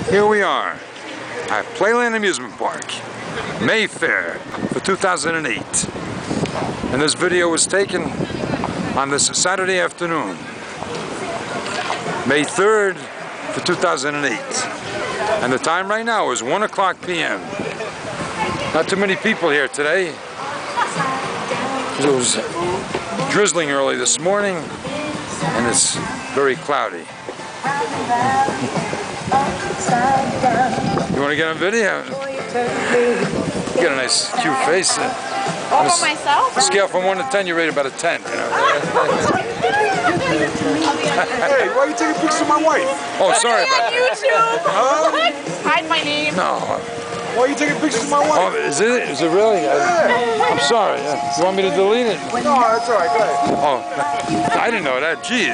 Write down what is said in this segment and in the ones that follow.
Here we are at Playland Amusement Park, Mayfair for 2008. And this video was taken on this Saturday afternoon, May 3rd for 2008. And the time right now is 1 o'clock p.m. Not too many people here today. It was drizzling early this morning and it's very cloudy. You want to get on video? Get a nice, cute face. All for myself? Scale from 1 to 10, you rate about a 10. You know? Hey, why are you taking pictures of my wife? Oh, sorry about that. YouTube. Hide my name. No. Why are you taking pictures of my wife? Oh, is it? Is it really? I'm sorry. You want me to delete it? No, that's all right. Go ahead. Oh, I didn't know that. Gee.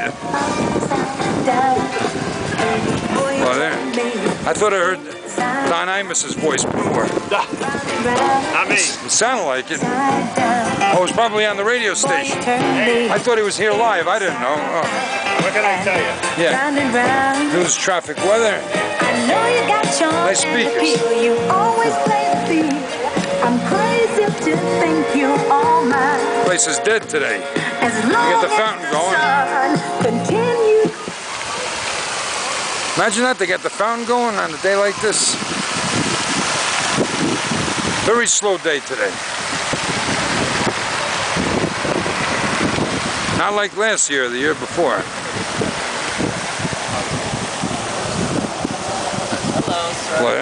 Well, there. I thought I heard Don Imus's voice before. Not me. It sounded like it. Oh, it was probably on the radio station. I thought he was here live. I didn't know. Oh. What can I tell you? Yeah. News, traffic, weather. Nice speakers. You always play the beat. I'm crazy to think you all mine. Place is dead today. As long get the fountain going. Continue. Imagine that, they got the fountain going on a day like this. Very slow day today. Not like last year or the year before. Hello, sir. Well,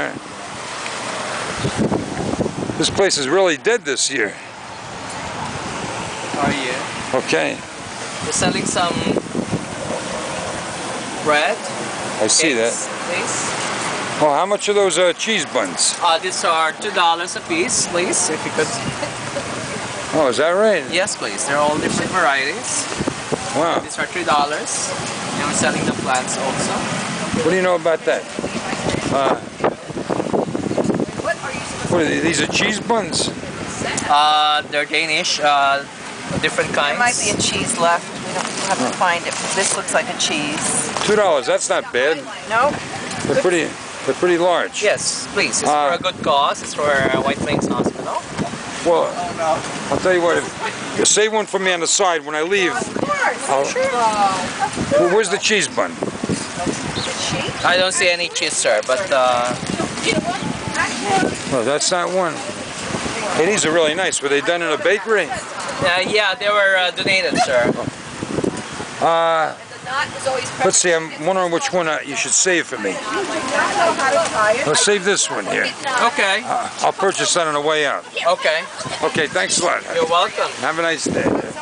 this place is really dead this year. How are you? Okay, We're selling some bread. I see Eggs, that. Please. Oh, how much are those cheese buns? These are $2 a piece, please. If you could. Oh, is that right? Yes, please. They're all different varieties. Wow. These are $3. And we're selling the plants also. What do you know about that? What are these are cheese buns? They're Danish, different kinds. There might be a cheese left. We don't have to find it. This looks like a cheese. $2. That's not bad. No? They're pretty large. Yes, please. It's for a good cause. It's for White Plains Hospital. Well, I'll tell you what. If you save one for me on the side when I leave. Well, where's the cheese bun? I don't see any cheese, sir, but Oh, that's not one. Hey, these are really nice. Were they done in a bakery? yeah, they were donated, sir. Let's see. I'm wondering which one you should save for me. Let's save this one here. Okay. I'll purchase that on the way out. Okay. Okay, thanks a lot. You're welcome. Have a nice day.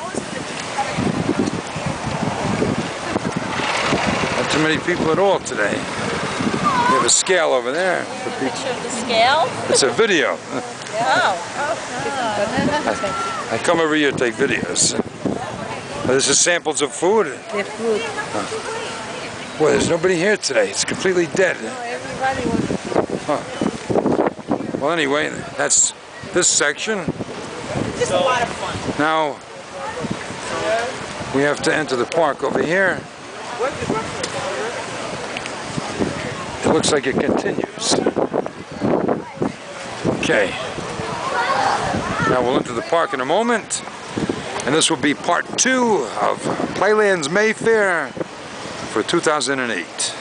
Not too many people at all today. We have a scale over there. Picture of the scale? It's a video. Oh. I come every year to take videos. This is samples of food. The food. Well, there's nobody here today. It's completely dead. Everybody was. Well, anyway, that's this section. Just a lot of fun. Now, we have to enter the park over here. It looks like it continues. Okay. Now we'll enter the park in a moment. And this will be part 2 of Playland's Mayfair for 2008.